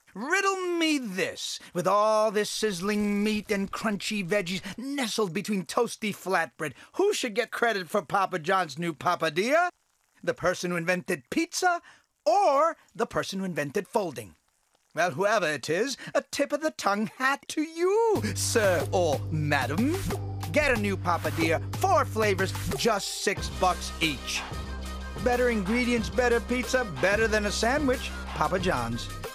Riddle me this. With all this sizzling meat and crunchy veggies nestled between toasty flatbread, who should get credit for Papa John's new Papadia? The person who invented pizza or the person who invented folding? Well, whoever it is, a tip of the tongue hat to you, sir or madam. Get a new Papadia, 4 flavors, just $6 each. Better ingredients, better pizza, better than a sandwich. Papa John's.